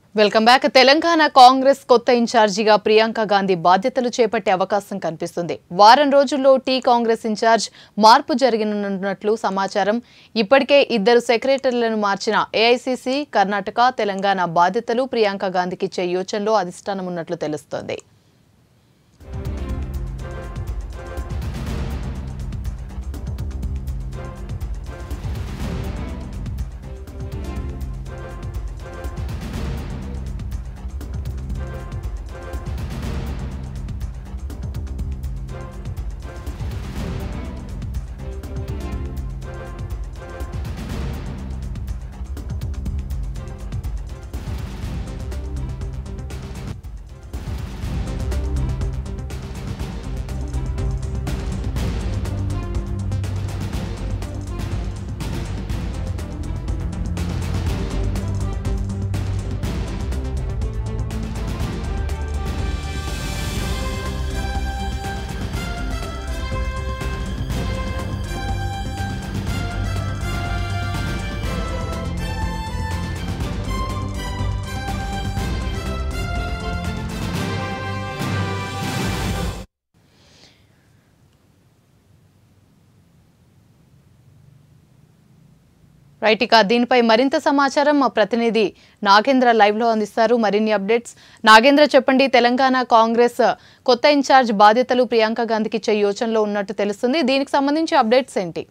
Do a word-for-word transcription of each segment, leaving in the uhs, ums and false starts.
Welcome back. Telangana Congress కొత్త ఇన్ఛార్జిగా ప్రియాంక గాంధీ బాధ్యతలు చేపట్టే అవకాశం కనిపిస్తుంది. వారం రోజుల్లో టీ కాంగ్రెస్ ఇన్ఛార్జ్ మార్పు జరగనున్నట్లు సమాచారం. ఇప్పటికే ఇద్దరు సెక్రటరీలను మార్చిన ఏఐసీసీ కర్ణాటక, తెలంగాణ బాధ్యతలు ప్రియాంక గాంధీకి ఇచ్చే యోచనలో అధిష్టానం ఉన్నట్లు తెలుస్తోంది. రైట్, ఇక దీనిపై మరింత సమాచారం మా ప్రతినిధి నాగేంద్ర లైవ్ లో అందిస్తారు. మరిన్ని అప్డేట్స్ నాగేంద్ర చెప్పండి. తెలంగాణ కాంగ్రెస్ కొత్త ఇన్ఛార్జ్ బాధ్యతలు ప్రియాంక గాంధీకి ఇచ్చే యోచనలో ఉన్నట్టు తెలుస్తుంది. దీనికి సంబంధించి అప్డేట్స్ ఏంటి?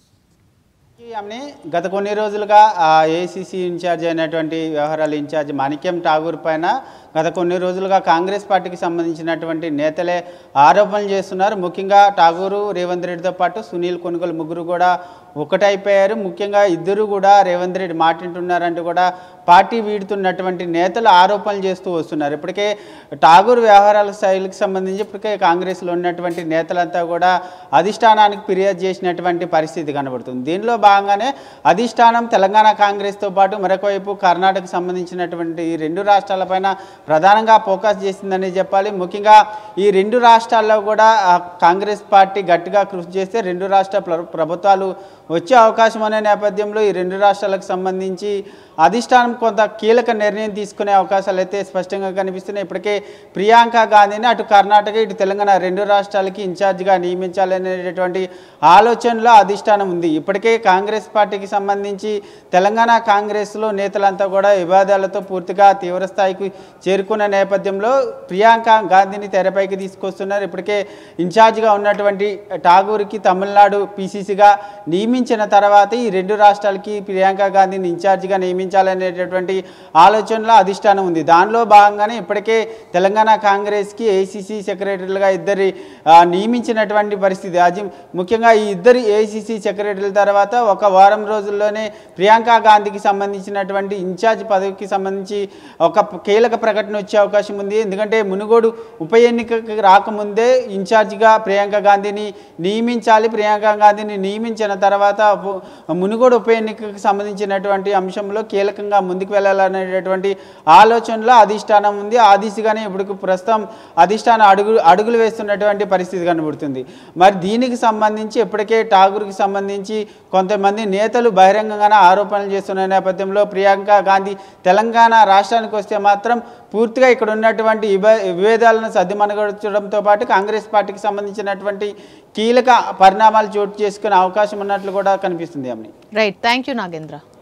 గత కొన్ని రోజులుగా ఏఐసీసీ ఇన్ఛార్జ్ అయినటువంటి వ్యవహారాల ఇన్ఛార్జ్ మాణిక్యం ఠాగూర్ పైన గత కొన్ని రోజులుగా కాంగ్రెస్ పార్టీకి సంబంధించినటువంటి నేతలే ఆరోపణలు చేస్తున్నారు. ముఖ్యంగా ఠాగూరు, రేవంత్ రెడ్డితో పాటు సునీల్ కొనుగోలు ముగ్గురు కూడా ఒకటైపోయారు. ముఖ్యంగా ఇద్దరు కూడా రేవంత్ రెడ్డి మాటింటున్నారంటూ కూడా పార్టీ వీడుతున్నటువంటి నేతలు ఆరోపణలు చేస్తూ వస్తున్నారు. ఇప్పటికే ఠాగూర్ వ్యవహారాల శైలికి సంబంధించి ఇప్పటికే కాంగ్రెస్లో ఉన్నటువంటి నేతలంతా కూడా అధిష్టానానికి ఫిర్యాదు చేసినటువంటి పరిస్థితి కనబడుతుంది. దీనిలో భాగంగానే అధిష్టానం తెలంగాణ కాంగ్రెస్తో పాటు మరొక వైపు కర్ణాటకకు సంబంధించినటువంటి ఈ రెండు రాష్ట్రాలపైన ప్రధానంగా ఫోకస్ చేసిందని చెప్పాలి. ముఖ్యంగా ఈ రెండు రాష్ట్రాల్లో కూడా కాంగ్రెస్ పార్టీ గట్టిగా కృషి చేస్తే రెండు రాష్ట్ర ప్రభుత్వాలు వచ్చే అవకాశం అనే నేపథ్యంలో ఈ రెండు రాష్ట్రాలకు సంబంధించి అధిష్టానం కొంత కీలక నిర్ణయం తీసుకునే అవకాశాలు అయితే స్పష్టంగా కనిపిస్తున్నాయి. ఇప్పటికే ప్రియాంక గాంధీని అటు కర్ణాటక ఇటు తెలంగాణ రెండు రాష్ట్రాలకి ఇన్ఛార్జిగా నియమించాలనేటటువంటి ఆలోచనలో అధిష్టానం ఉంది. ఇప్పటికే కాంగ్రెస్ పార్టీకి సంబంధించి తెలంగాణ కాంగ్రెస్లో నేతలంతా కూడా వివాదాలతో పూర్తిగా తీవ్రస్థాయికి చేరుకున్న నేపథ్యంలో ప్రియాంక గాంధీని తెరపైకి తీసుకొస్తున్నారు. ఇప్పటికే ఇన్ఛార్జిగా ఉన్నటువంటి ఠాగూర్కి తమిళనాడు పీసీసీగా నియమించిన తర్వాత ఈ రెండు రాష్ట్రాలకి ప్రియాంక గాంధీని ఇన్ఛార్జిగా నియమించాలనేటటువంటి ఆలోచనలో అధిష్టానం ఉంది. దానిలో భాగంగానే ఇప్పటికే తెలంగాణ కాంగ్రెస్కి ఏఐసీసీ సెక్రటరీలుగా ఇద్దరి నియమించినటువంటి పరిస్థితి. అది ముఖ్యంగా ఈ ఇద్దరు ఏఐసీసీ సెక్రటరీల తర్వాత ఒక వారం రోజుల్లోనే ప్రియాంక గాంధీకి సంబంధించినటువంటి ఇన్ఛార్జ్ పదవికి సంబంధించి ఒక కీలక ప్రకటన వచ్చే అవకాశం ఉంది. ఎందుకంటే మునుగోడు ఉప ఎన్నికకి రాకముందే ఇన్ఛార్జిగా ప్రియాంక గాంధీని నియమించాలి. ప్రియాంక గాంధీని నియమించిన తర్వాత మునుగోడు ఉప ఎన్నికకు సంబంధించినటువంటి అంశంలో కీలకంగా ముందుకు వెళ్ళాలనేటటువంటి ఆలోచనలో అధిష్టానం ఉంది. ఆ దిశగానే ఇప్పుడు ప్రస్తుతం అధిష్టానం అడుగు అడుగులు వేస్తున్నటువంటి పరిస్థితి కనబడుతుంది. మరి దీనికి సంబంధించి ఇప్పటికే ఠాగూర్కి సంబంధించి కొంతమంది నేతలు బహిరంగంగానే ఆరోపణలు చేస్తున్న నేపథ్యంలో ప్రియాంక గాంధీ తెలంగాణ రాష్ట్రానికి వస్తే మాత్రం పూర్తిగా ఇక్కడ ఉన్నటువంటి విభేదాలను సద్దుమణగొచ్చడంతో పాటు కాంగ్రెస్ పార్టీకి సంబంధించినటువంటి కీలక పరిణామాలు చోటు చేసుకునే అవకాశం ఉన్నట్లు కూడా కనిపిస్తుంది. అమ్ని రైట్, థ్యాంక్ యూ నాగేంద్ర.